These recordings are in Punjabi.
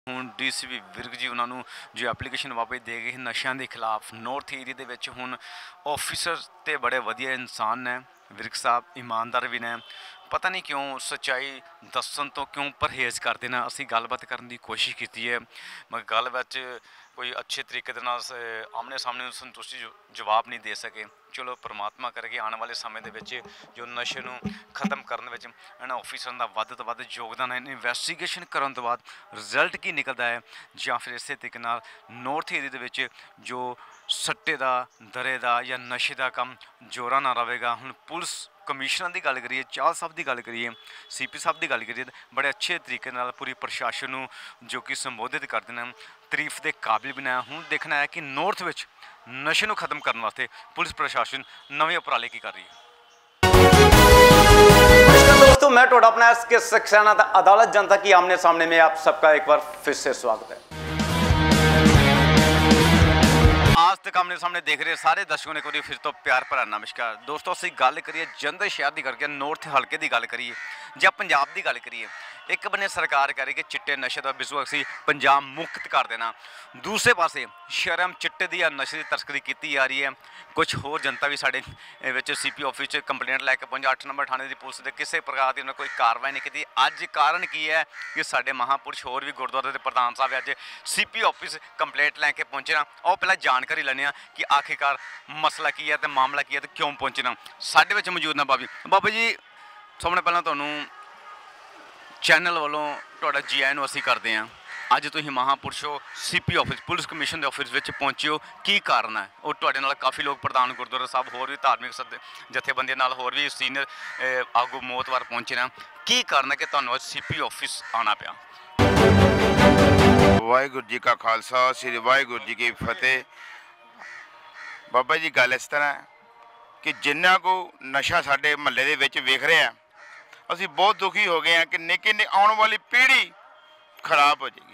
ਹੁਣ ਡੀਸੀਪੀ ਵਿਰਕ ਜੀ ਉਹਨਾਂ ਨੂੰ ਜੋ ਐਪਲੀਕੇਸ਼ਨ ਵਾਪਸ ਦੇ ਗਏ ਨਸ਼ਿਆਂ ਦੇ ਖਿਲਾਫ ਨੌਰਥ ਏਰੀਆ ਦੇ ਵਿੱਚ ਹੁਣ ਆਫੀਸਰ ਤੇ ਬੜੇ ਵਧੀਆ ਇਨਸਾਨ ਨੇ। ਵਿਰਕ ਸਾਹਿਬ ਈਮਾਨਦਾਰ ਵੀ ਨੇ, ਪਤਾ ਨਹੀਂ ਕਿਉਂ ਸੱਚਾਈ ਦੱਸਣ ਤੋਂ ਕਿਉਂ ਪਰਹੇਜ਼ ਕਰਦੇ ਨੇ। ਅਸੀਂ ਗੱਲਬਾਤ ਕਰਨ ਦੀ ਕੋਸ਼ਿਸ਼ ਕੀਤੀ ਹੈ ਮगर ਗੱਲ ਵਿੱਚ ਕੋਈ ਅੱਛੇ ਤਰੀਕੇ ਦੇ ਨਾਲ ਆਮਣੇ ਸਾਹਮਣੇ ਨੂੰ ਸੰਤੁਸ਼ਟੀ ਜਵਾਬ ਨਹੀਂ ਦੇ ਸਕੇ। ਚਲੋ ਪਰਮਾਤਮਾ ਕਰਕੇ ਆਉਣ ਵਾਲੇ ਸਮੇਂ ਦੇ ਵਿੱਚ ਜੋ ਨਸ਼ੇ ਨੂੰ ਖਤਮ ਕਰਨ ਵਿੱਚ ਇਹਨਾਂ ਆਫੀਸਰਾਂ ਦਾ ਵੱਧ ਤੋਂ ਵੱਧ ਯੋਗਦਾਨ ਹੈ। ਇਨਵੈਸਟੀਗੇਸ਼ਨ ਕਰਨ ਤੋਂ ਬਾਅਦ ਰਿਜ਼ਲਟ ਕੀ ਨਿਕਲਦਾ ਹੈ ਜਾਂ ਫਿਰ ਇਸੇ ਤਰੀਕੇ ਨਾਲ ਨੌਰਥ ਏਰੀਆ ਦੇ ਵਿੱਚ ਜੋ ਸੱਟੇ ਦਾ ਦਰੇ ਦਾ ਜਾਂ ਨਸ਼ੇ ਦਾ ਕੰਮ ਜ਼ੋਰਾਂ ਨਾਲ ਰਹੇਗਾ। ਹੁਣ ਪੁਲਿਸ ਕਮਿਸ਼ਨਰ ਦੀ ਗੱਲ ਕਰੀਏ, ਚਾਹਲ ਸਾਹਿਬ ਦੀ ਗੱਲ ਕਰੀਏ, ਸੀਪੀ ਸਾਹਿਬ ਦੀ ਗੱਲ ਕਰੀਏ, ਬੜੇ ਅੱਛੇ ਤਰੀਕੇ ਨਾਲ ਪੂਰੀ ਪ੍ਰਸ਼ਾਸਨ ਨੂੰ ਜੋ ਕਿ ਸੰਬੋਧਿਤ ਕਰਦੇ ਨੇ, ਤਾਰੀਫ ਦੇ ਕਾਬਿਲ ਬਣਾਇਆ। ਹੁਣ ਦੇਖਣਾ ਹੈ ਕਿ ਨੌਰਥ ਵਿੱਚ ਨਸ਼ੇ ਨੂੰ ਖਤਮ ਕਰਨ ਵਾਸਤੇ ਪੁਲਿस प्रशासन नवे उपराले की कर रही है। दोस्तों मैं टोडा अपना एसके सक्सेना अदालत जनता की आमने सामने में आप सबका एक बार फिर से स्वागत है। आज तक आमने सामने देख रहे सारे दर्शकों ने कोई फिर तो प्यार भरा नमस्कार। दोस्तों ਅਸੀਂ ਗੱਲ ਕਰੀਏ ਜਲੰਧਰ ਸ਼ਹਿਰ ਦੀ ਕਰਕੇ ਨੌਰਥ ਹਲਕੇ ਦੀ ਗੱਲ ਕਰੀਏ ਜਾਂ ਪੰਜਾਬ ਦੀ ਗੱਲ ਕਰੀਏ, ਇੱਕ ਬੰਨੇ ਸਰਕਾਰ ਕਰੇ ਕਿ ਚਿੱਟੇ ਨਸ਼ੇ ਦਾ ਬਿਜ਼ਨਸ ਅਸੀਂ ਪੰਜਾਬ ਮੁਕਤ ਕਰ ਦੇਣਾ, ਦੂਸਰੇ ਪਾਸੇ ਸ਼ਰਮ ਚਿੱਟੇ ਦੀ ਜਾਂ ਨਸ਼ੇ ਦੀ ਤਸਕਰੀ ਕੀਤੀ ਜਾ ਰਹੀ ਹੈ। ਕੁਝ ਹੋਰ ਜਨਤਾ ਵੀ ਸਾਡੇ ਵਿੱਚ ਸੀਪੀ ਆਫਿਸ 'ਚ ਕੰਪਲੇਂਟ ਲੈ ਕੇ 8 ਨੰਬਰ ਥਾਣੇ ਦੀ ਪੁਲਿਸ ਦੇ ਕਿਸੇ ਪ੍ਰਕਾਰ ਦੀ ਉਹਨਾਂ ਕੋਈ ਕਾਰਵਾਈ ਨਹੀਂ ਕੀਤੀ। ਅੱਜ ਕਾਰਨ ਕੀ ਹੈ ਕਿ ਸਾਡੇ ਮਹਾਂਪੁਰਸ਼ ਹੋਰ ਵੀ ਗੁਰਦੁਆਰੇ ਦੇ ਪ੍ਰਧਾਨ ਸਾਹਿਬ ਅੱਜ ਸੀਪੀ ਆਫਿਸ ਕੰਪਲੇਂਟ ਲੈ ਕੇ ਪਹੁੰਚਣਾ। ਉਹ ਪਹਿਲਾਂ ਜਾਣਕਾਰੀ ਲੈਂਦੇ ਹਾਂ ਕਿ ਆਖਿਰਕਾਰ ਮਸਲਾ ਕੀ ਹੈ ਤੇ ਮਾਮਲਾ ਕੀ ਹੈ ਤੇ ਕਿਉਂ ਪਹੁੰਚਣਾ। ਸਾਡੇ ਵਿੱਚ ਮੌਜੂਦ ਨੇ ਬਾਬਾ ਜੀ। ਸਭ ਤੋਂ ਪਹਿਲਾਂ ਤੁਹਾਨੂੰ ਚੈਨਲ ਵੱਲੋਂ ਤੁਹਾਡਾ ਜੀ ਆਇਆਂ ਨੂੰ ਅਸੀਂ ਕਰਦੇ ਹਾਂ। ਅੱਜ ਤੁਸੀਂ ਮਹਾਂਪੁਰਸ਼ੋ ਸੀਪੀ ਆਫਿਸ ਪੁਲਿਸ ਕਮਿਸ਼ਨ ਦੇ ਆਫਿਸ ਵਿੱਚ ਪਹੁੰਚੇ ਹੋ, ਕੀ ਕਾਰਨ ਹੈ? ਉਹ ਤੁਹਾਡੇ ਨਾਲ ਕਾਫੀ ਲੋਕ ਪ੍ਰਧਾਨ ਗੁਰਦੁਆਰਾ ਸਾਹਿਬ ਹੋਰ ਵੀ ਧਾਰਮਿਕ ਜਥੇਬੰਦੀਆਂ ਨਾਲ ਹੋਰ ਵੀ ਸੀਨੀਅਰ ਆਗੂ ਮੋਤਵਾਰ ਪਹੁੰਚੇ ਨੇ, ਕੀ ਕਾਰਨ ਹੈ ਕਿ ਤੁਹਾਨੂੰ ਅੱਜ ਸੀਪੀ ਆਫਿਸ ਆਉਣਾ ਪਿਆ? ਵਾਹਿਗੁਰੂ ਜੀ ਕਾ ਖਾਲਸਾ, ਸ੍ਰੀ ਵਾਹਿਗੁਰੂ ਜੀ ਕੀ ਫਤਿਹ। ਬਾਬਾ ਜੀ ਗੱਲ ਇਸ ਤਰ੍ਹਾਂ ਕਿ ਜਿੰਨਾ ਕੋ ਨਸ਼ਾ ਸਾਡੇ ਮਹੱਲੇ ਦੇ ਵਿੱਚ ਵੇਖ ਰਿਹਾ, ਅਸੀਂ ਬਹੁਤ ਦੁਖੀ ਹੋ ਗਏ ਹਾਂ ਕਿ ਨਿੱਕੀ ਆਉਣ ਵਾਲੀ ਪੀੜ੍ਹੀ ਖਰਾਬ ਹੋ ਜਾਏਗੀ।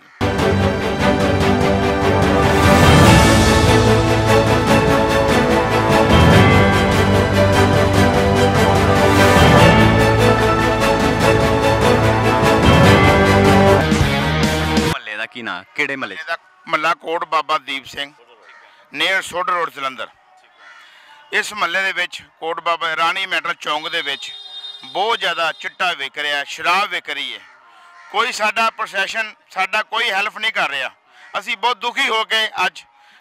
ਮਹੱਲੇ ਦਾ ਕੀ ਨਾਂ? ਕਿਹੜੇ ਮਹੱਲੇ ਦਾ? ਮਹੱਲਾ ਕੋਟ ਬਾਬਾ ਦੀਪ ਸਿੰਘ, ਨੀਅਰ ਸੋਢ ਰੋਡ ਜਲੰਧਰ। ਇਸ ਮਹੱਲੇ ਦੇ ਵਿੱਚ ਕੋਟ ਬਾਬਾ ਰਾਣੀ ਮੈਟਲ ਚੌਂਕ ਦੇ ਵਿੱਚ ਬਹੁਤ ਜ਼ਿਆਦਾ ਚਿੱਟਾ ਵਿਕ ਰਿਹਾ, ਸ਼ਰਾਬ ਵਿਕ ਰਹੀ ਹੈ। ਕੋਈ ਸਾਡਾ ਪ੍ਰਸ਼ਾਸਨ ਸਾਡਾ ਕੋਈ ਹੈਲਪ ਨਹੀਂ ਕਰ ਰਿਹਾ। ਅਸੀਂ ਬਹੁਤ ਦੁਖੀ ਹੋ ਕੇ ਅੱਜ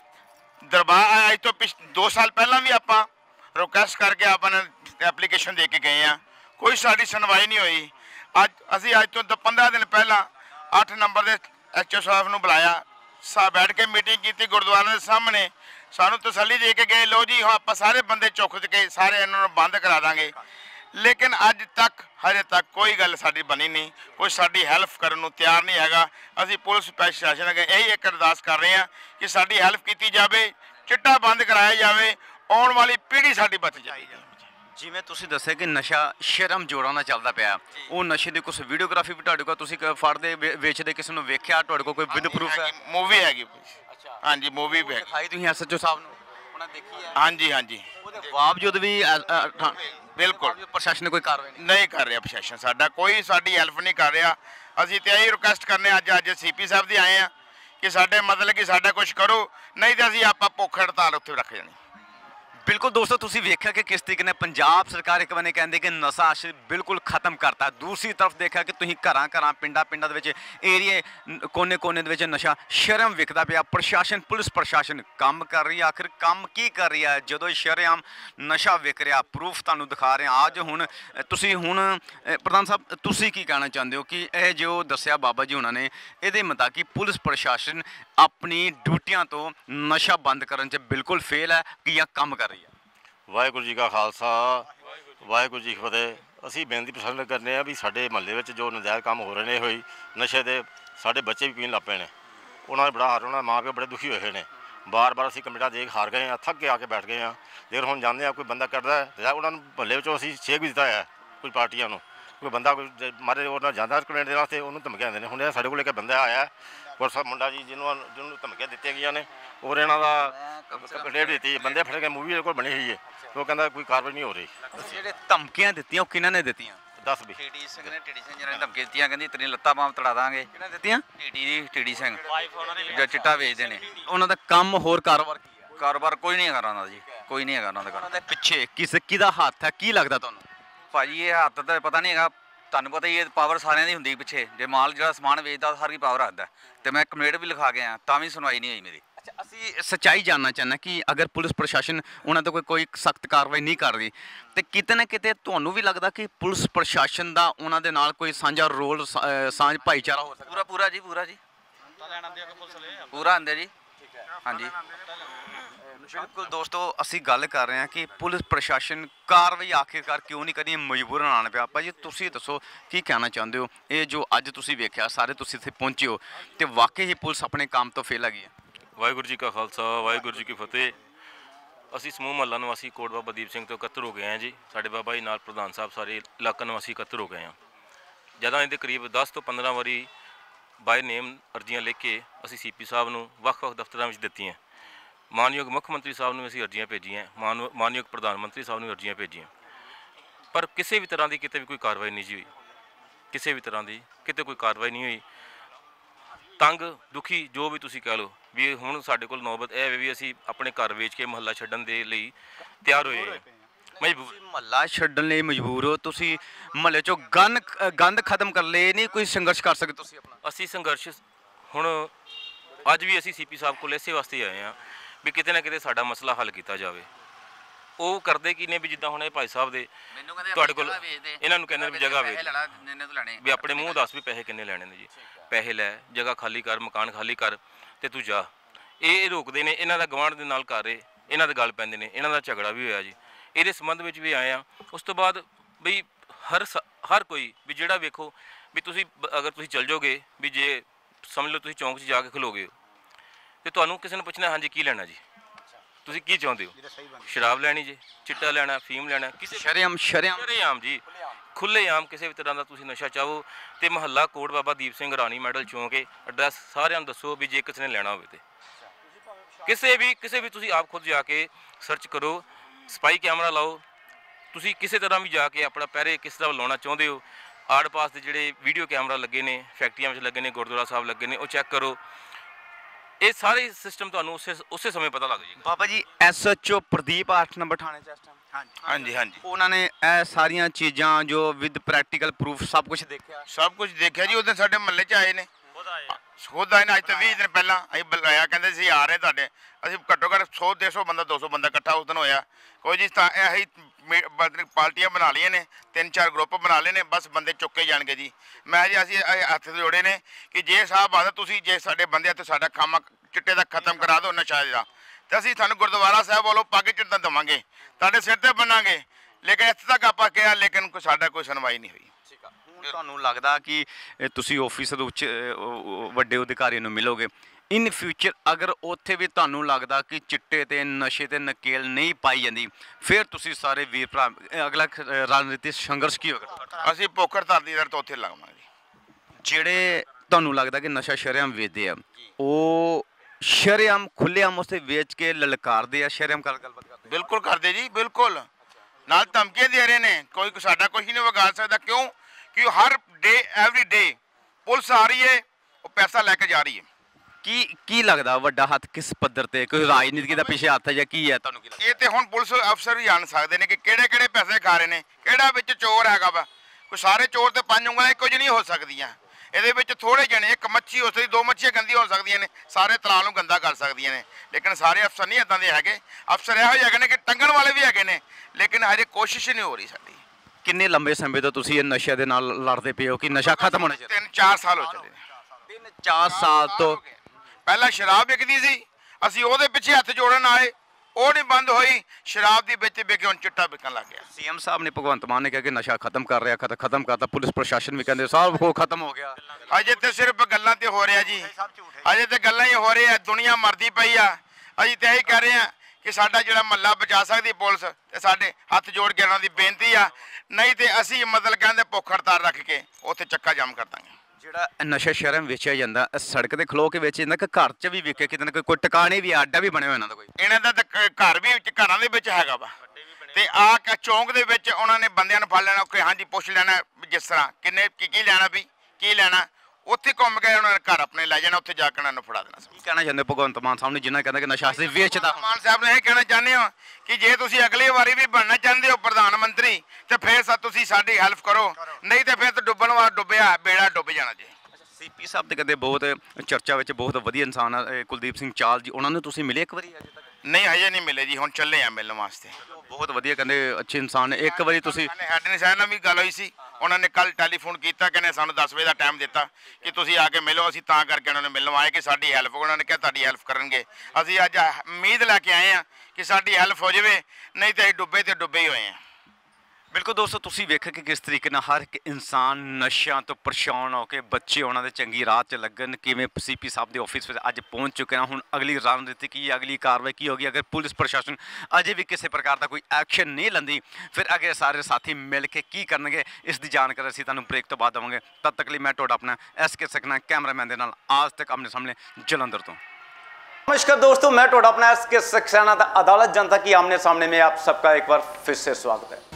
ਦਰਬਾਰ ਅੱਜ ਤੋਂ 2 ਸਾਲ ਪਹਿਲਾਂ ਵੀ ਆਪਾਂ ਰਿਕੁਐਸਟ ਕਰਕੇ ਆਪਾਂ ਨੇ ਐਪਲੀਕੇਸ਼ਨ ਦੇ ਕੇ ਗਏ ਹਾਂ, ਕੋਈ ਸਾਡੀ ਸੁਣਵਾਈ ਨਹੀਂ ਹੋਈ। ਅਸੀਂ ਅੱਜ ਤੋਂ 15 ਦਿਨ ਪਹਿਲਾਂ 8 ਨੰਬਰ ਦੇ ਐਚਓ ਸਾਹਿਬ ਨੂੰ ਬੁਲਾਇਆ, ਬੈਠ ਕੇ ਮੀਟਿੰਗ ਕੀਤੀ ਗੁਰਦੁਆਰੇ ਦੇ ਸਾਹਮਣੇ, ਸਾਨੂੰ ਤਸੱਲੀ ਦੇ ਕੇ ਗਏ, ਲਓ ਜੀ ਆਪਾਂ ਸਾਰੇ ਬੰਦੇ ਚੁੱਕ ਕੇ ਸਾਰੇ ਇਹਨਾਂ ਨੂੰ ਬੰਦ ਕਰਾ ਦਾਂਗੇ। ਲੇਕਿਨ ਅੱਜ ਤੱਕ ਹਜੇ ਤੱਕ ਕੋਈ ਗੱਲ ਸਾਡੀ ਬਣੀ ਨਹੀਂ, ਕੋਈ ਸਾਡੀ ਹੈਲਪ ਕਰਨ ਨੂੰ ਤਿਆਰ ਨਹੀਂ ਹੈਗਾ। ਅਸੀਂ ਪੁਲਿਸ ਪ੍ਰਸ਼ਾਸਨ ਅੱਗੇ ਇਹੀ ਇੱਕ ਅਰਦਾਸ ਕਰ ਰਹੇ ਹਾਂ ਕਿ ਸਾਡੀ ਹੈਲਪ ਕੀਤੀ ਜਾਵੇ, ਚਿੱਟਾ ਬੰਦ ਕਰਾਇਆ ਜਾਵੇ, ਆਉਣ ਵਾਲੀ ਪੀੜ੍ਹੀ ਸਾਡੀ ਬਚ ਜਾਏ। ਜਿਵੇਂ ਤੁਸੀਂ ਦੱਸਿਆ ਕਿ ਨਸ਼ਾ ਸ਼ਰਮ ਜੋੜਾਂ ਨਾਲ ਚੱਲਦਾ ਪਿਆ, ਉਹ ਨਸ਼ੇ ਦੀ ਕੁਝ ਵੀਡੀਓਗ੍ਰਾਫੀ ਵੀ ਤੁਹਾਡੇ ਕੋਲ ਤੁਸੀਂ ਫੜਦੇ ਵੇਚਦੇ ਕਿਸੇ ਨੂੰ ਵੇਖਿਆ? ਤੁਹਾਡੇ ਕੋਲ ਕੋਈ ਵਿਦ ਪ੍ਰੂਫ ਹੈ? ਮੂਵੀ ਹੈਗੀ। ਅੱਛਾ, ਹਾਂਜੀ ਮੂਵੀ ਵੀ ਦਿਖਾਈ ਤੁਸੀਂ ਐਸਐਚਓ ਸਾਹਿਬ ਨੂੰ? ਉਹਨਾਂ ਦੇਖੀ ਹੈ? ਹਾਂਜੀ ਹਾਂਜੀ। ਉਹਦੇ ਬਾਵਜੂਦ ਵੀ ਬਿਲਕੁਲ ਪ੍ਰਸ਼ਾਸਨ ਕੋਈ ਕਾਰਵਾਈ ਨਹੀਂ ਕਰ ਰਿਹਾ। ਪ੍ਰਸ਼ਾਸਨ ਸਾਡਾ ਕੋਈ ਸਾਡੀ ਹੈਲਪ ਨਹੀਂ ਕਰ ਰਿਹਾ। ਅਸੀਂ ਤੇ ਇਹੀ ਰਿਕੁਐਸਟ ਕਰਨੇ ਅੱਜ ਸੀਪੀ ਸਾਹਿਬ ਦੇ ਆਏ ਆ ਕਿ ਸਾਡੇ ਮਤਲਬ ਕਿ ਸਾਡਾ ਕੁਝ ਕਰੋ, ਨਹੀਂ ਤਾਂ ਅਸੀਂ ਆਪਾਂ ਭੁੱਖ ਹੜਤਾਲ ਉੱਥੇ ਰੱਖ ਜਾਣੀ। ਬਿਲਕੁਲ ਦੋਸਤੋ, ਤੁਸੀਂ ਵੇਖਿਆ ਕਿ ਕਿਸ ਤਰੀਕੇ ਨਾਲ ਪੰਜਾਬ ਸਰਕਾਰ ਇੱਕ ਬੰਨੇ ਕਹਿੰਦੇ ਕਿ ਨਸ਼ਾ ਬਿਲਕੁਲ ਖਤਮ ਕਰਤਾ, ਦੂਸਰੀ ਤਰਫ ਦੇਖਿਆ ਕਿ ਤੁਸੀਂ ਘਰਾਂ ਪਿੰਡਾਂ ਦੇ ਵਿੱਚ ਏਰੀਏ ਕੋਨੇ ਦੇ ਵਿੱਚ ਨਸ਼ਾ ਸ਼ਰਮ ਵਿਕਦਾ ਪਿਆ। ਪ੍ਰਸ਼ਾਸਨ ਪੁਲਿਸ ਪ੍ਰਸ਼ਾਸਨ ਕੰਮ ਕਰ ਰਹੀ ਹੈ, ਆਖਿਰ ਕੰਮ ਕੀ ਕਰ ਰਹੀ ਹੈ? ਜਦੋਂ ਸ਼ਰੇਆਮ ਨਸ਼ਾ ਵਿਕ ਰਿਹਾ, ਪ੍ਰੂਫ ਤੁਹਾਨੂੰ ਦਿਖਾ ਰਹੇ ਹਾਂ। ਅੱਜ ਹੁਣ ਤੁਸੀਂ ਪ੍ਰਧਾਨ ਸਾਹਿਬ ਤੁਸੀਂ ਕੀ ਕਹਿਣਾ ਚਾਹੁੰਦੇ ਹੋ ਕਿ ਇਹ ਜੋ ਦੱਸਿਆ ਬਾਬਾ ਜੀ ਉਹਨਾਂ ਨੇ, ਇਹਦੇ ਮੁਤਾਬਿਕ ਪੁਲਿਸ ਪ੍ਰਸ਼ਾਸਨ ਆਪਣੀ ਡਿਊਟੀਆਂ ਤੋਂ ਨਸ਼ਾ ਬੰਦ ਕਰਨ 'ਚ ਬਿਲਕੁਲ ਫੇਲ ਹੈ ਕਿ ਜਾਂ ਕੰਮ ਕਰ ਰਹੀ ਹੈ? ਵਾਹਿਗੁਰੂ ਜੀ ਕਾ ਖਾਲਸਾ, ਵਾਹਿਗੁਰੂ ਜੀ ਕੀ ਫਤਿਹ। ਅਸੀਂ ਬੇਨਤੀ ਪ੍ਰਸ਼ਾਸਨ ਕਰਨੇ ਆ ਵੀ ਸਾਡੇ ਮਹੱਲੇ ਵਿੱਚ ਜੋ ਨਜਾਇਜ਼ ਕੰਮ ਹੋ ਰਹੇ ਨੇ, ਹੋਈ ਨਸ਼ੇ ਦੇ, ਸਾਡੇ ਬੱਚੇ ਵੀ ਪੀਣ ਲੱਗ ਪਏ ਨੇ, ਉਹਨਾਂ ਦਾ ਬੜਾ ਹਾਰ, ਉਹਨਾਂ ਦੇ ਮਾਂ ਪਿਓ ਬੜੇ ਦੁਖੀ ਹੋਏ ਨੇ। ਬਾਰ ਅਸੀਂ ਕੰਪਲੇਂਟਾਂ ਦੇ ਕੇ ਹਾਰ ਗਏ ਹਾਂ, ਥੱਕ ਕੇ ਆ ਕੇ ਬੈਠ ਗਏ ਹਾਂ। ਜੇਕਰ ਹੁਣ ਜਾਂਦੇ ਹਾਂ ਕੋਈ ਬੰਦਾ ਕਰਦਾ ਹੈ, ਉਹਨਾਂ ਨੂੰ ਮਹੱਲੇ ਵਿੱਚੋਂ ਅਸੀਂ ਛੇਕ ਵੀ ਦਿੱਤਾ ਹੈ, ਕੁਝ ਪਾਰਟੀਆਂ ਨੂੰ ਕੋਈ ਬੰਦਾ ਕੋਈ ਮਾਰੇ ਉਹਨਾਂ ਜਾਂਦਾ ਕੰਪਲੇਂਟ ਦੇਣ ਵਾਸਤੇ, ਉਹਨੂੰ ਧਮਕੀਆਂ ਦਿੰਦੇ ਨੇ। ਹੁਣ ਸਾਡੇ ਕੋਲ ਇੱਕ ਬੰਦਾ ਆਇਆ ਗੁਰਸਾਹਿਬ ਮੁੰਡਾ ਜੀ, ਜਿਹਨੂੰ ਧਮਕੀਆਂ ਦਿੱਤੀਆਂ ਗਈਆਂ ਨੇ, ਔਰ ਇਹਨਾਂ ਦਾ ਕੰਪਲੇਂਟ ਦਿੱਤੀ, ਬੰਦੇ ਫੜ ਕੇ ਮੂਵੀ ਕੋਲ ਬਣੀ ਹੋਈ ਹੈ, ਉਹ ਕਹਿੰਦਾ ਕੋਈ ਕਾਰਵਾਈ ਨਹੀਂ ਹੋ ਰਹੀ। ਜਿਹੜੇ ਧਮਕੀਆਂ ਦਿੱਤੀਆਂ ਉਹ ਕਿਹਨਾਂ ਨੇ ਦਿੱਤੀਆਂ? 10 ਵੀ ਟੀਡੀ ਸਿੰਘ ਨੇ ਜਿਹਨਾਂ ਨੇ ਧਮਕੀ ਦਿੱਤੀਆਂ, ਕਹਿੰਦੀ ਤੇਰੀ ਲੱਤਾਂ ਬਾਂਹ ਤੜਾ ਦਾਂਗੇ। ਕਿਹਨਾਂ ਦਿੱਤੀਆਂ? ਟੀਡੀ ਸਿੰਘ ਜੋ ਚਿੱਟਾ ਵੇਚਦੇ ਨੇ। ਉਹਨਾਂ ਦਾ ਕੰਮ ਹੋਰ ਕਾਰੋਬਾਰ ਕੀ ਹੈ? ਕਾਰੋਬਾਰ ਕੋਈ ਨਹੀਂ ਹੈਗਾ ਉਹਨਾਂ ਦਾ ਜੀ, ਕੋਈ ਨਹੀਂ ਹੈਗਾ ਉਹਨਾਂ ਦਾ ਉਹਨਾਂ ਦੇ ਪਿੱਛੇ ਕਿਹਦਾ ਹੱਥ ਹੈ, ਕੀ ਲੱਗਦਾ ਤੁਹਾਨੂੰ? ਭਾਜੀ ਇਹ ਹੱਥ ਤਾਂ ਪਤਾ ਨਹੀਂ ਹੈਗਾ, ਤੁਹਾਨੂੰ ਪਤਾ ਹੀ ਇਹ ਪਾਵਰ ਸਾਰਿਆਂ ਦੀ ਹੁੰਦੀ ਪਿੱਛੇ। ਜੇ ਮਾਲ ਜਿਹੜਾ ਸਮਾਨ ਵੇਚਦਾ ਉਹ ਸਾਰੀ ਪਾਵਰ ਰੱਖਦਾ, ਤੇ ਮੈਂ ਕੰਪਲੇਂਟ ਵੀ ਲਿਖਾ ਕੇ ਆਇਆ ਤਾਂ ਵੀ ਸੁਣਵਾਈ ਨਹੀਂ ਹੋਈ ਮੇਰੀ। ਅੱਛਾ, ਅਸੀਂ ਸੱਚਾਈ ਜਾਣਨਾ ਚਾਹੁੰਦੇ ਕਿ ਅਗਰ ਪੁਲਿਸ ਪ੍ਰਸ਼ਾਸਨ ਉਹਨਾਂ ਤੇ ਕੋਈ ਸਖਤ ਕਾਰਵਾਈ ਨਹੀਂ ਕਰ ਰਹੀ, ਤੇ ਕਿਤੇ ਨਾ ਕਿਤੇ ਤੁਹਾਨੂੰ ਵੀ ਲੱਗਦਾ ਕਿ ਪੁਲਿਸ ਪ੍ਰਸ਼ਾਸਨ ਦਾ ਉਹਨਾਂ ਦੇ ਨਾਲ ਕੋਈ ਸਾਂਝਾ ਰੋਲ ਸਾਂਝ ਭਾਈਚਾਰਾ ਹੋ ਸਕਦਾ? ਪੂਰਾ ਜੀ ਪੂਰਾ ਆਂਦੇ ਜੀ। ਹਾਂਜੀ ਬਿਲਕੁਲ ਦੋਸਤੋ, ਅਸੀਂ ਗੱਲ ਕਰ ਰਹੇ ਹਾਂ ਕਿ ਪੁਲਿਸ ਪ੍ਰਸ਼ਾਸਨ ਕਾਰਵਾਈ ਆਖਿਰਕਾਰ ਕਿਉਂ ਨਹੀਂ ਕਰਨੀ, ਮਜਬੂਰਨ ਆਉਣਾ ਪਿਆ। ਭਾਜੀ ਤੁਸੀਂ ਦੱਸੋ ਕੀ ਕਹਿਣਾ ਚਾਹੁੰਦੇ ਹੋ? ਇਹ ਜੋ ਅੱਜ ਤੁਸੀਂ ਵੇਖਿਆ, ਸਾਰੇ ਤੁਸੀਂ ਇੱਥੇ ਪਹੁੰਚੇ ਹੋ, ਤੇ ਵਾਕਈ ਹੀ ਪੁਲਿਸ ਆਪਣੇ ਕੰਮ ਤੋਂ ਫੇਲ ਹੈਗੀ ਹੈ? ਵਾਹਿਗੁਰੂ ਜੀ ਕਾ ਖਾਲਸਾ, ਵਾਹਿਗੁਰੂ ਜੀ ਕੀ ਫਤਿਹ। ਅਸੀਂ ਸਮੂਹ ਮਹੱਲਾ ਨਿਵਾਸੀ ਕੋਟ ਬਾਬਾ ਦੀਪ ਸਿੰਘ ਤੋਂ ਇਕੱਤਰ ਹੋ ਗਏ ਹਾਂ ਜੀ। ਸਾਡੇ ਬਾਬਾ ਜੀ ਨਾਲ ਪ੍ਰਧਾਨ ਸਾਹਿਬ ਸਾਰੇ ਇਲਾਕਾ ਨਿਵਾਸੀ ਇਕੱਤਰ ਹੋ ਗਏ ਹਾਂ। ਜਦੋਂ ਇਹਦੇ ਕਰੀਬ 10 ਤੋਂ 15 ਵਾਰੀ ਬਾਏ ਨੇਮ ਅਰਜ਼ੀਆਂ ਲਿਖ ਕੇ ਅਸੀਂ ਸੀਪੀ ਸਾਹਿਬ ਨੂੰ ਵੱਖ-ਵੱਖ ਦਫ਼ਤਰਾਂ ਵਿੱਚ ਦਿੱਤੀਆਂ। ਮਾਨਯੋਗ ਮੁੱਖ ਮੰਤਰੀ ਸਾਹਿਬ ਨੂੰ ਅਸੀਂ ਅਰਜ਼ੀਆਂ ਭੇਜੀਆਂ, ਮਾਨਯੋਗ ਪ੍ਰਧਾਨ ਮੰਤਰੀ ਸਾਹਿਬ ਨੂੰ ਅਰਜ਼ੀਆਂ ਭੇਜੀਆਂ, ਪਰ ਕਿਸੇ ਵੀ ਤਰ੍ਹਾਂ ਦੀ ਕਿਤੇ ਵੀ ਕੋਈ ਕਾਰਵਾਈ ਨਹੀਂ ਜੀ ਹੋਈ। ਕਿਸੇ ਵੀ ਤਰ੍ਹਾਂ ਦੀ ਕਿਤੇ ਕੋਈ ਕਾਰਵਾਈ ਨਹੀਂ ਹੋਈ। ਤੰਗ ਦੁਖੀ ਜੋ ਵੀ ਤੁਸੀਂ ਕਹਿ ਲਓ ਵੀ ਹੁਣ ਸਾਡੇ ਕੋਲ ਨੌਬਤ ਇਹ ਹੈ ਵੀ ਅਸੀਂ ਆਪਣੇ ਘਰ ਵੇਚ ਕੇ ਮੁਹੱਲਾ ਛੱਡਣ ਦੇ ਲਈ ਤਿਆਰ ਹੋਏ ਹਾਂ, ਮਜਬੂਰ। ਮਹੱਲਾ ਛੱਡਣ ਲਈ ਮਜਬੂਰ ਹੋ ਤੁਸੀਂ? ਮਹੱਲੇ ਚੋਂ ਗੰਦ ਖਤਮ ਕਰ ਲਈ ਨਹੀਂ ਕੋਈ ਸੰਘਰਸ਼ ਕਰ ਸਕਦੇ ਤੁਸੀਂ ਆਪਣਾ? ਅਸੀਂ ਸੰਘਰਸ਼ ਹੁਣ ਅੱਜ ਵੀ ਅਸੀਂ ਸੀਪੀ ਸਾਹਿਬ ਕੋਲ ਇਸੇ ਵਾਸਤੇ ਆਏ ਹਾਂ ਵੀ ਕਿਤੇ ਨਾ ਕਿਤੇ ਸਾਡਾ ਮਸਲਾ ਹੱਲ ਕੀਤਾ ਜਾਵੇ। ਉਹ ਕਰਦੇ ਕੀ ਨੇ ਵੀ ਜਿੱਦਾਂ ਹੁਣ ਇਹ ਭਾਈ ਸਾਹਿਬ ਦੇ ਤੁਹਾਡੇ ਕੋਲ ਇਹਨਾਂ ਨੂੰ ਕਹਿੰਦੇ ਵੀ ਜਗ੍ਹਾ ਵੇਚ ਵੀ ਆਪਣੇ ਮੂੰਹ ਦੱਸ ਵੀ ਪੈਸੇ ਕਿੰਨੇ ਲੈਣੇ ਨੇ ਜੀ। ਪੈਸੇ ਲੈ, ਜਗ੍ਹਾ ਖਾਲੀ ਕਰ, ਮਕਾਨ ਖਾਲੀ ਕਰ ਤੇ ਤੂੰ ਜਾ। ਇਹ ਰੋਕਦੇ ਨੇ। ਇਹਨਾਂ ਦਾ ਗਵਾਂਢ ਦੇ ਨਾਲ ਘਰ ਏ, ਇਹਨਾਂ ਦੇ ਗੱਲ ਪੈਂਦੇ ਨੇ। ਇਹਨਾਂ ਦਾ ਝਗੜਾ ਵੀ ਹੋਇਆ ਜੀ, ਇਹਦੇ ਸੰਬੰਧ ਵਿੱਚ ਵੀ ਆਏ ਆ। ਉਸ ਤੋਂ ਬਾਅਦ ਬਈ ਹਰ ਕੋਈ ਵੀ ਜਿਹੜਾ ਵੇਖੋ ਵੀ ਤੁਸੀਂ ਅਗਰ ਤੁਸੀਂ ਚੱਲ ਜਾਓਗੇ ਵੀ ਜੇ ਸਮਝ ਲਓ ਤੁਸੀਂ ਚੌਂਕ 'ਚ ਜਾ ਕੇ ਖਲੋਗੇ ਹੋ ਤੇ ਤੁਹਾਨੂੰ ਕਿਸੇ ਨੇ ਪੁੱਛਣਾ ਹਾਂਜੀ ਕੀ ਲੈਣਾ ਜੀ, ਤੁਸੀਂ ਕੀ ਚਾਹੁੰਦੇ ਹੋ? ਸ਼ਰਾਬ ਲੈਣੀ ਜੀ, ਚਿੱਟਾ ਲੈਣਾ, ਫੀਮ ਲੈਣਾ, ਕਿਸੇ ਸ਼ਰੇਆਮ ਜੀ ਖੁੱਲ੍ਹੇਆਮ ਕਿਸੇ ਵੀ ਤਰ੍ਹਾਂ ਦਾ ਤੁਸੀਂ ਨਸ਼ਾ ਚਾਹੋ ਤੇ ਮੁਹੱਲਾ ਕੋਟ ਬਾਬਾ ਦੀਪ ਸਿੰਘ ਰਾਣੀ ਮੈਡਲ ਚੌਂਕ ਐਡਰੈਸ ਸਾਰਿਆਂ ਨੂੰ ਦੱਸੋ ਵੀ ਜੇ ਕਿਸੇ ਨੇ ਲੈਣਾ ਹੋਵੇ ਤੇ ਕਿਸੇ ਵੀ ਤੁਸੀਂ ਆਪ ਖੁਦ ਜਾ ਕੇ ਸਰਚ ਕਰੋ, ਸਪਾਈ ਕੈਮਰਾ ਲਾਓ। ਤੁਸੀਂ ਕਿਸੇ ਤਰ੍ਹਾਂ ਵੀ ਜਾ ਕੇ ਆਪਣਾ ਪਹਿਰੇ ਕਿਸ ਤਰ੍ਹਾਂ ਲਾਉਣਾ ਚਾਹੁੰਦੇ ਹੋ, ਆੜ ਪਾਸ ਦੇ ਜਿਹੜੇ ਵੀਡੀਓ ਕੈਮਰਾ ਲੱਗੇ ਨੇ, ਫੈਕਟਰੀਆਂ ਵਿੱਚ ਲੱਗੇ ਨੇ, ਗੁਰਦੁਆਰਾ ਸਾਹਿਬ ਲੱਗੇ ਨੇ, ਉਹ ਚੈੱਕ ਕਰੋ। ਇਹ ਸਾਰੇ ਸਿਸਟਮ ਤੁਹਾਨੂੰ ਉਸੇ ਸਮੇਂ ਪਤਾ ਲੱਗ ਜਾਏਗਾ। ਬਾਬਾ ਜੀ SHO ਪ੍ਰਦੀਪ 8 ਨੰਬਰ ਥਾਣੇ 'ਚ ਇਸ ਟਾਈਮ? ਹਾਂਜੀ ਉਹਨਾਂ ਨੇ ਇਹ ਸਾਰੀਆਂ ਚੀਜ਼ਾਂ ਜੋ ਵਿਦ ਪ੍ਰੈਕਟੀਕਲ ਪ੍ਰੂਫ ਸਭ ਕੁਝ ਦੇਖਿਆ? ਸਭ ਕੁਝ ਦੇਖਿਆ ਜੀ। ਉਹਦੇ ਸਾਡੇ ਮਹੱਲੇ 'ਚ ਆਏ ਨੇ, ਖੁਦ ਆਏ ਨੇ। ਅੱਜ ਤੋਂ 20 ਦਿਨ ਪਹਿਲਾਂ ਅਸੀਂ ਬੁਲਾਇਆ, ਕਹਿੰਦੇ ਸੀ ਆ ਰਹੇ ਤੁਹਾਡੇ। ਅਸੀਂ ਘੱਟੋ ਘੱਟ 100-150 ਬੰਦਾ 200 ਬੰਦਾ ਇਕੱਠਾ ਉਸ ਦਿਨ ਹੋਇਆ। ਕੋਈ ਜੀ ਤਾਂ ਇਹੀ ਪਾਰਟੀਆਂ ਬਣਾ ਲਈਆਂ ਨੇ, 3-4 ਗਰੁੱਪ ਬਣਾ ਲਏ ਨੇ, ਬਸ ਬੰਦੇ ਚੁੱਕੇ ਜਾਣਗੇ ਜੀ। ਮੈਂ ਜੀ ਅਸੀਂ ਹੱਥ ਜੋੜੇ ਨੇ ਕਿ ਜੇ ਸਾਹਿਬ ਆਦਾ ਤੁਸੀਂ ਜੇ ਸਾਡੇ ਬੰਦੇ ਤੇ ਸਾਡਾ ਕੰਮ ਚਿੱਟੇ ਦਾ ਖਤਮ ਕਰਾ ਦਿਓ, ਨਸ਼ਾ ਦਾ, ਤੇ ਅਸੀਂ ਤੁਹਾਨੂੰ ਗੁਰਦੁਆਰਾ ਸਾਹਿਬ ਵੱਲੋਂ ਪੱਗ ਚਿੱਟਾ ਦੇਵਾਂਗੇ, ਤੁਹਾਡੇ ਸਿਰ ਤੇ ਬੰਨਾਂਗੇ। ਲੇਕਿਨ ਇੱਥੇ ਤੱਕ ਆਪਾਂ ਕਿਹਾ, ਲੇਕਿਨ ਸਾਡਾ ਕੋਈ ਸੁਣਵਾਈ ਨਹੀਂ ਹੋਈ। ਤੁਹਾਨੂੰ ਲੱਗਦਾ ਕਿ ਤੁਸੀਂ ਆਫਿਸਰ ਉੱਚ ਵੱਡੇ ਅਧਿਕਾਰੀਆਂ ਨੂੰ ਮਿਲੋਗੇ ਇਨ ਫਿਊਚਰ, ਅਗਰ ਉੱਥੇ ਵੀ ਤੁਹਾਨੂੰ ਲੱਗਦਾ ਕਿ ਚਿੱਟੇ ਤੇ ਨਸ਼ੇ ਤੇ ਨਕੇਲ ਨਹੀਂ ਪਾਈ ਜਾਂਦੀ, ਫਿਰ ਤੁਸੀਂ ਸਾਰੇ ਵੀਰ ਭਰਾ ਅਗਲਾ ਰਾਜਨੀਤਿਕ ਸੰਘਰਸ਼ ਕੀ ਹੋਵੇਗਾ? ਅਸੀਂ ਭੁੱਖ ਹੜਤਾਲ ਦੀ ਦਰ ਤੋਂ ਉੱਥੇ ਲਾਵਾਂਗੇ। ਜਿਹੜੇ ਤੁਹਾਨੂੰ ਲੱਗਦਾ ਕਿ ਨਸ਼ਾ ਸ਼ਰੇਆਮ ਵੇਚਦੇ ਆ, ਉਹ ਸ਼ਰੇਆਮ ਖੁੱਲ੍ਹੇਆਮ ਉਸੇ ਵੇਚ ਕੇ ਲਲਕਾਰਦੇ ਆ, ਸ਼ਰੇਆਮ ਗੱਲਬਾਤ ਕਰਦੇ? ਬਿਲਕੁਲ ਕਰਦੇ ਜੀ, ਬਿਲਕੁਲ। ਨਾਲ ਧਮਕੀਆਂ ਦੇ ਰਹੇ ਨੇ, ਕੋਈ ਸਾਡਾ ਕੁਝ ਨਹੀਂ ਵਿਗਾੜ ਸਕਦਾ। ਕਿਉਂ? ਕਿ ਹਰ ਡੇ ਐਵਰੀ ਡੇ ਪੁਲਿਸ ਆ ਰਹੀ ਹੈ, ਉਹ ਪੈਸਾ ਲੈ ਕੇ ਜਾ ਰਹੀ ਹੈ। ਕੀ ਲੱਗਦਾ ਵੱਡਾ ਹੱਥ ਕਿਸ ਪੱਧਰ ਤੇ, ਕੋਈ ਰਾਜਨੀਤੀ ਦਾ ਪਿੱਛੇ ਹੱਥ ਹੈ ਜਾਂ ਕੀ ਹੈ ਤੁਹਾਨੂੰ ਕੀ ਲੱਗਦਾ? ਇਹ ਤੇ ਹੁਣ ਪੁਲਿਸ ਅਫਸਰ ਵੀ ਜਾਣ ਸਕਦੇ ਨੇ ਕਿ ਕਿਹੜੇ ਕਿਹੜੇ ਪੈਸੇ ਖਾ ਰਹੇ ਨੇ, ਕਿਹੜਾ ਵਿੱਚ ਚੋਰ ਹੈਗਾ ਵਾ। ਕੋਈ ਸਾਰੇ ਚੋਰ ਤੇ 5 ਉਂਗਲਾਂ ਇੱਕੋ ਜਿਹੀ ਨਹੀਂ ਹੋ ਸਕਦੀਆਂ। ਇਹਦੇ ਵਿੱਚ ਥੋੜੇ ਜਣੇ, ਇੱਕ ਮੱਛੀ ਹੋ ਸਕਦੀ, 2 ਮੱਛੀਆਂ ਗੰਦੀਆਂ ਹੋ ਸਕਦੀਆਂ ਨੇ, ਸਾਰੇ ਤਲਾਅ ਨੂੰ ਗੰਦਾ ਕਰ ਸਕਦੀਆਂ ਨੇ। ਲੇਕਿਨ ਸਾਰੇ ਅਫਸਰ ਨਹੀਂ ਇੱਦਾਂ ਦੇ ਹੈਗੇ। ਅਫਸਰ ਇਹੋ ਜਿਹੇ ਹੈਗੇ ਨੇ ਕਿ ਟੰਗਣ ਵਾਲੇ ਵੀ ਹੈਗੇ ਨੇ, ਲੇਕਿਨ ਹਜੇ ਕੋਸ਼ਿਸ਼ ਨਹੀਂ ਹੋ ਰਹੀ ਸਾਡੀ। ਕਿੰਨੇ ਲੰਬੇ ਸਮੇਂ ਤੋਂ ਤੁਸੀਂ ਇਹ ਨਸ਼ੇ ਦੇ ਨਾਲ ਲੜਦੇ ਪਏ ਹੋ ਕਿ ਨਸ਼ਾ ਖਤਮ ਹੋਣਾ ਚਾਹੀਦਾ? 3-4 ਸਾਲ ਹੋ ਚੁੱਕੇ ਨੇ। 3-4 ਸਾਲ ਤੋਂ ਪਹਿਲਾਂ ਸ਼ਰਾਬ ਵਿਕਦੀ ਸੀ, ਅਸੀਂ ਉਹਦੇ ਪਿੱਛੇ ਹੱਥ ਜੋੜਨ ਆਏ, ਉਹ ਨਹੀਂ ਬੰਦ ਹੋਈ। ਸ਼ਰਾਬ ਦੀ ਵਿੱਚ ਵਿਕ ਹੁਣ ਚਿੱਟਾ ਵਿਕਣ ਲੱਗ ਗਿਆ। CM ਸਾਹਿਬ ਨੇ, ਭਗਵੰਤ ਮਾਨ ਨੇ ਕਿਹਾ ਕਿ ਨਸ਼ਾ ਖਤਮ ਕਰ ਰਿਹਾ, ਖਤਮ ਕਰਤਾ। ਪੁਲਿਸ ਪ੍ਰਸ਼ਾਸਨ ਵੀ ਕਹਿੰਦੇ ਸਾਹਿਬ ਉਹ ਖਤਮ ਹੋ ਗਿਆ। ਅਜੇ ਤੇ ਸਿਰਫ ਗੱਲਾਂ ਤੇ ਹੋ ਰਿਹਾ ਜੀ, ਅਜੇ ਤੇ ਗੱਲਾਂ ਹੀ ਹੋ ਰਹੀਆਂ। ਦੁਨੀਆ ਮਰਦੀ ਪਈ ਆ। ਅਸੀਂ ਤੇ ਇਹੀ ਕਹਿ ਰਹੇ ਹਾਂ ਕਿ ਸਾਡਾ ਜਿਹੜਾ ਮਹੱਲਾ ਬਚਾ ਸਕਦੀ ਪੁਲਿਸ, ਤੇ ਸਾਡੇ ਹੱਥ ਜੋੜ ਕੇ ਉਹਨਾਂ ਦੀ ਬੇਨਤੀ ਆ। ਨਹੀਂ ਤੇ ਅਸੀਂ ਮਤਲਬ ਕਹਿੰਦੇ ਭੁੱਖ ਹੜਤਾਲ ਰੱਖ ਕੇ ਉੱਥੇ ਚੱਕਾ ਜਾਮ ਕਰ ਦਾਂਗੇ। ਜਿਹੜਾ ਨਸ਼ਾ ਸ਼ਹਿਰਾਂ ਵੇਚਿਆ ਜਾਂਦਾ, ਸੜਕ ਤੇ ਖਲੋ ਕੇ ਵੇਚਿਆ ਜਾਂਦਾ ਕਿ ਘਰ 'ਚ ਵੀ ਵਿਕੇ? ਕਿਤੇ ਨਾ ਕੋਈ ਟਿਕਾਣੇ ਵੀ, ਆਡਾ ਵੀ ਬਣਿਆ ਹੋਇਆ ਇਹਨਾਂ ਦਾ ਕੋਈ? ਇਹਨਾਂ ਦਾ ਤਾਂ ਘਰ ਵੀ ਘਰਾਂ ਦੇ ਵਿੱਚ ਹੈਗਾ ਵਾ। ਤੇ ਆ ਕੇ ਚੌਂਕ ਦੇ ਵਿੱਚ ਉਹਨਾਂ ਨੇ ਬੰਦਿਆਂ ਨੂੰ ਫੜ ਲੈਣਾ ਕਿ ਹਾਂਜੀ ਪੁੱਛ ਲੈਣਾ ਜਿਸ ਤਰ੍ਹਾਂ ਕਿੰਨੇ ਕੀ ਲੈਣਾ ਵੀ ਕੀ ਲੈਣਾ, ਉੱਥੇ ਘੁੰਮ ਕੇ ਉਹਨਾਂ ਨੇ ਘਰ ਆਪਣੇ ਲੈ ਜਾਣਾ, ਉੱਥੇ ਜਾ ਕੇ ਉਹਨਾਂ ਨੂੰ ਫੜਾ ਦੇਣਾ। ਕੀ ਕਹਿਣਾ ਚਾਹੁੰਦੇ ਭਗਵੰਤ ਮਾਨ ਸਾਹਿਬ ਨੇ ਜਿਨ੍ਹਾਂ ਕਹਿੰਦਾ ਕਿ ਨਸ਼ਾ ਅਸੀਂ ਵੇਚਦਾ? ਮਾਨ ਸਾਹਿਬ ਨੇ ਇਹ ਕਹਿਣਾ ਚਾਹੁੰਦੇ ਹੋ ਕਿ ਜੇ ਤੁਸੀਂ ਅਗਲੀ ਵਾਰੀ ਵੀ ਬਣਨਾ ਚਾਹੁੰਦੇ ਹੋ ਪ੍ਰਧਾਨ ਮੰਤਰੀ ਤੇ ਫਿਰ ਤੁਸੀਂ ਸਾਡੀ ਹੈਲਪ ਕਰੋ, ਨਹੀਂ ਤੇ ਫਿਰ ਤਾਂ ਡੁੱਬਣ ਵਾਲਾ ਡੁੱਬਿਆ ਬੇੜਾ ਡੁੱਬ ਜਾਣਾ ਜੀ। ਸੀਪੀ ਸਾਹਿਬ ਤੇ ਕਹਿੰਦੇ ਬਹੁਤ ਚਰਚਾ ਵਿੱਚ ਬਹੁਤ ਵਧੀਆ ਇਨਸਾਨ ਆ ਕੁਲਦੀਪ ਸਿੰਘ ਚਾਲ ਜੀ, ਉਹਨਾਂ ਨੂੰ ਤੁਸੀਂ ਮਿਲੇ ਇੱਕ ਵਾਰੀ ਅਜੇ ਤੱਕ? ਨਹੀਂ ਹਜੇ ਨਹੀਂ ਮਿਲੇ ਜੀ, ਹੁਣ ਚੱਲੇ ਆ ਮਿਲਣ ਵਾਸਤੇ। ਬਹੁਤ ਵਧੀਆ ਕਹਿੰਦੇ ਅੱਛੇ ਇਨਸਾਨ ਨੇ, ਇੱਕ ਵਾਰੀ ਤੁਸੀਂ ਹੈਡ ਨੇ ਸਾਹਿਬ ਨਾਲ ਵੀ ਗੱਲ ਹੋਈ ਸੀ, ਉਹਨਾਂ ਨੇ ਕੱਲ ਟੈਲੀਫੋਨ ਕੀਤਾ, ਕਹਿੰਦੇ ਸਾਨੂੰ 10 ਵਜੇ ਦਾ ਟਾਈਮ ਦਿੱਤਾ ਕਿ ਤੁਸੀਂ ਆ ਕੇ ਮਿਲੋ, ਅਸੀਂ ਤਾਂ ਕਰਕੇ ਉਹਨਾਂ ਨੇ ਮਿਲਣ ਆਏ ਕਿ ਸਾਡੀ ਹੈਲਪ, ਉਹਨਾਂ ਨੇ ਕਿਹਾ ਤੁਹਾਡੀ ਹੈਲਪ ਕਰਨਗੇ। ਅਸੀਂ ਅੱਜ ਉਮੀਦ ਲੈ ਕੇ ਆਏ ਹਾਂ ਕਿ ਸਾਡੀ ਹੈਲਪ ਹੋ ਜਾਵੇ, ਨਹੀਂ ਤਾਂ ਅਸੀਂ ਡੁੱਬੇ ਤੇ ਡੁੱਬੇ ਹੀ ਹੋਏ ਹਾਂ। ਬਿਲਕੁਲ ਦੋਸਤੋ, ਤੁਸੀਂ ਵੇਖਿਆ ਕਿ ਕਿਸ ਤਰੀਕੇ ਨਾਲ ਹਰ ਇੱਕ ਇਨਸਾਨ ਨਸ਼ਿਆਂ ਤੋਂ ਪਰੇਸ਼ਾਨ ਹੋ ਕੇ ਬੱਚੇ ਉਹਨਾਂ ਦੇ ਚੰਗੀ ਰਾਹ 'ਚ ਲੱਗਣ, ਕਿਵੇਂ ਸੀਪੀ ਸਾਹਿਬ ਦੇ ਆਫਿਸ ਵਿੱਚ ਅੱਜ ਪਹੁੰਚ ਚੁੱਕੇ ਹਾਂ। ਹੁਣ ਅਗਲੀ ਰਣਨੀਤੀ ਕੀ ਹੈ, ਅਗਲੀ ਕਾਰਵਾਈ ਕੀ ਹੋਗੀ? ਅਗਰ ਪੁਲਿਸ ਪ੍ਰਸ਼ਾਸਨ ਅਜੇ ਵੀ ਕਿਸੇ ਪ੍ਰਕਾਰ ਦਾ ਕੋਈ ਐਕਸ਼ਨ ਨਹੀਂ ਲੈਂਦੀ, ਫਿਰ ਅੱਗੇ ਸਾਰੇ ਸਾਥੀ ਮਿਲ ਕੇ ਕੀ ਕਰਨਗੇ, ਇਸ ਦੀ ਜਾਣਕਾਰੀ ਅਸੀਂ ਤੁਹਾਨੂੰ ਬ੍ਰੇਕ ਤੋਂ ਬਾਅਦ ਦੇਵਾਂਗੇ। ਤਦ ਤੱਕ ਲਈ ਮੈਂ ਤੁਹਾਡਾ ਆਪਣਾ SK ਸਕਨਾ ਕੈਮਰਾਮੈਨ ਦੇ ਨਾਲ ਆਜ ਤੱਕ ਆਮਨੇ ਸਾਹਮਣੇ जलंधर ਤੋਂ। नमस्कार दोस्तों, मैं टोडा अपना SK सक्सेना अदालत जनता की आमने सामने में आप सबका एक बार फिर से स्वागत है।